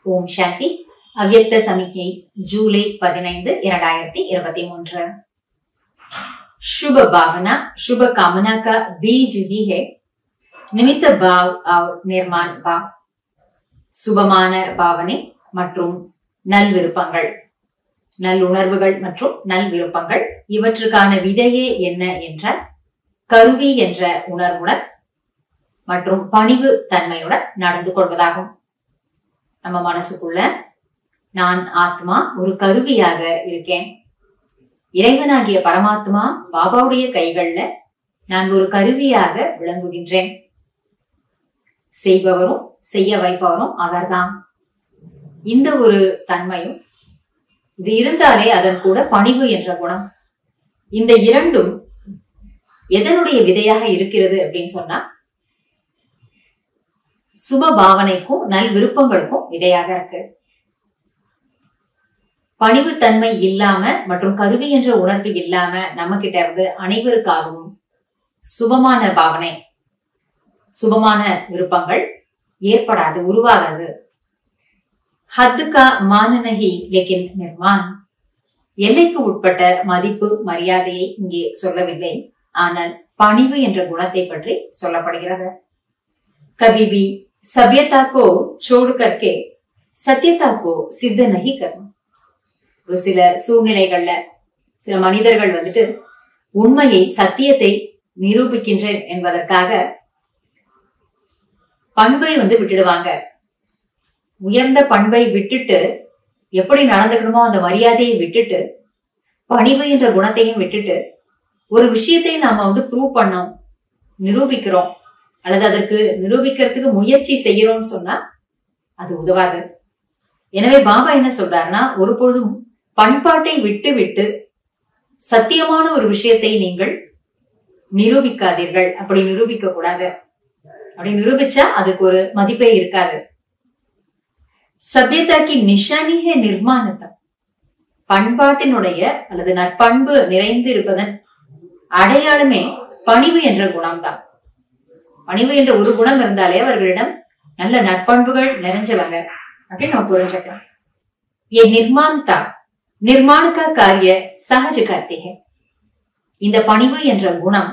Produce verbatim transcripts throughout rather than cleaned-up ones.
ஓம் சாந்தி. அவ்யக்த சமிக்ஞை ஜூலை பதினைந்து இரண்டாயிரத்தி இருபத்தி மூன்று. शुभ भावना शुभ कामना का बीज ही है निमित्त भाव और निर्माण भाव. சுபமான பாவனை மற்றும் நல் விருப்பங்கள், நல்லுணர்வுகள் மற்றும் நல் விருப்பங்கள் இவற்றுக்கான விதையே என்ன என்றால் கருவி என்ற உணர்வுடன் மற்றும் பணிவு தன்மையுடன் நடந்து கொள்வதாகும். நம்ம மனசுக்குள்ள நான் ஆத்மா ஒரு கருவியாக இருக்கேன், இறைவனாகிய பரமாத்மா பாபாவுடைய கைகள்ல நான் ஒரு கருவியாக விளங்குகின்றேன், செய்பவரும் செய்ய வைப்பவரும் அவர்தான். இந்த ஒரு தன்மையும் இது இருந்தாலே அதன் கூட பணிவு என்ற குணம், இந்த இரண்டும் எதனுடைய விதையாக இருக்கிறது அப்படின்னு சொன்னா சுப பாவனைக்கும் நல் விருப்பங்களுக்கும் விதையாக இருக்கு. பணிவு தன்மை இல்லாம மற்றும் கருவி என்ற உணர்வு இல்லாம நம்ம கிட்ட இருந்து அனைவருக்காகவும் சுபமான பாவனை சுபமான விருப்பங்கள் ஏற்படாது, உருவாகாது. ஹத்துக்கா மானனகி லேக்கின் நிர்மான், எல்லைக்கு உட்பட்ட மதிப்பு மரியாதையை இங்கே சொல்லவில்லை, ஆனால் பணிவு என்ற குணத்தை பற்றி சொல்லப்படுகிறது. கபிபி சபியதா கோ சோடு கர்க்கே சத்தியதா கோ சித்த நகி கர்மம். ஒரு சில சூழ்நிலைகள்ல சில மனிதர்கள் வந்துட்டு உண்மையை சத்தியத்தை நிரூபிக்கின்றேன் என்பதற்காக பண்பை வந்து விட்டுடுவாங்க. உயர்ந்த பண்பை விட்டுட்டு எப்படி நடந்துக்கணுமோ அந்த மரியாதையை விட்டுட்டு பணிவு என்ற குணத்தையும் விட்டுட்டு ஒரு விஷயத்தை நாம வந்து ப்ரூவ் பண்ணோம், நிரூபிக்கிறோம் அல்லது அதற்கு நிரூபிக்கிறதுக்கு முயற்சி செய்யறோம்னு சொன்னா அது உதவாது. எனவே பாபா என்ன சொல்றாருன்னா, ஒரு பொழுதும் பண்பாட்டை விட்டு விட்டு சத்தியமான ஒரு விஷயத்தை நீங்கள் நிரூபிக்காதீர்கள். அப்படி நிரூபிக்க கூடாது. அப்படி நிரூபிச்சா அதுக்கு ஒரு மதிப்பே இருக்காது. சபியதாக்கி நிஷானிகே நிர்மாணத்தம், பண்பாட்டினுடைய அல்லது நற்பண்பு நிறைந்து இருப்பதன் அடையாளமே பணிவு என்ற குணம்தான். பணிவு என்ற ஒரு குணம் இருந்தாலே அவர்களிடம் நல்ல நற்பண்புகள் நிறைஞ்சவங்க அப்படின்னு நம்ம புரிஞ்சுக்கலாம். ஏ நிர்மான்தா நிர்மாணக்கா காரிய சகஜ கார்த்திகை, இந்த பணிவு என்ற குணம்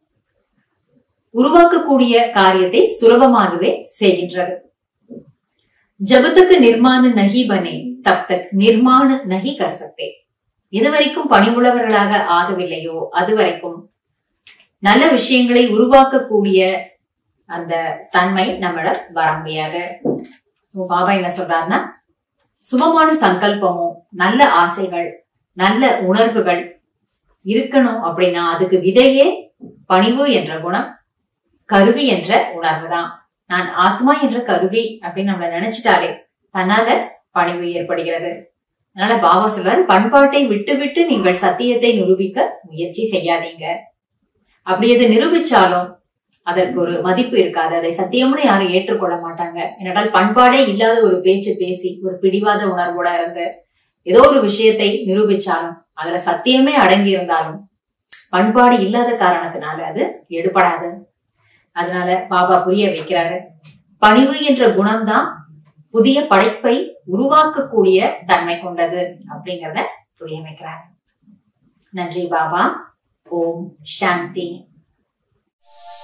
உருவாக்கக்கூடிய காரியத்தை சுலபமாகவே செய்கின்றது. ஜபத்துக்கு நிர்மாண நகி பனே தப்தக் நிர்மாண நகி கர் சக்தே, எதுவரைக்கும் பணிவுள்ளவர்களாக ஆகவில்லையோ அதுவரைக்கும் நல்ல விஷயங்களை உருவாக்கக்கூடிய அந்த தன்மை நம்மள வர முடியாது. பாபா என்ன சொல்றாருன்னா, சுபமான சங்கல்பமும் நல்ல ஆசைகள் நல்ல உணர்வுகள் இருக்கணும் அப்படின்னா அதுக்கு விதையே பணிவு என்ற குணம், கருவி என்ற உணர்வு தான். நான் ஆத்மா என்ற கருவி அப்படின்னு நம்மள நினைச்சிட்டாலே தன்னால பணிவு ஏற்படுகிறது. அதனால பாபா சொல்றாரு, பண்பாட்டை விட்டு விட்டு நீங்கள் சத்தியத்தை நிரூபிக்க முயற்சி செய்யாதீங்க. அப்படி எது நிரூபிச்சாலும் அதற்கு ஒரு மதிப்பு இருக்காது, அதை சத்தியம்னு யாரும் ஏற்றுக்கொள்ள மாட்டாங்க. ஏனென்றால் பண்பாடே இல்லாத ஒரு பேச்சு பேசி ஒரு பிடிவாத உணர்வோட இருந்து ஏதோ ஒரு விஷயத்தை நிரூபிச்சாலும் அதுல சத்தியமே அடங்கி இருந்தாலும் பண்பாடு இல்லாத காரணத்தினால அது எடுபடாது. அதனால பாபா புரிய வைக்கிறாரு, பணிவு என்ற குணம்தான் புதிய படைப்பை உருவாக்கக்கூடிய தன்மை கொண்டது அப்படிங்கிறத புரிய வைக்கிறாரு. நன்றி பாபா. ஓம் சாந்தி.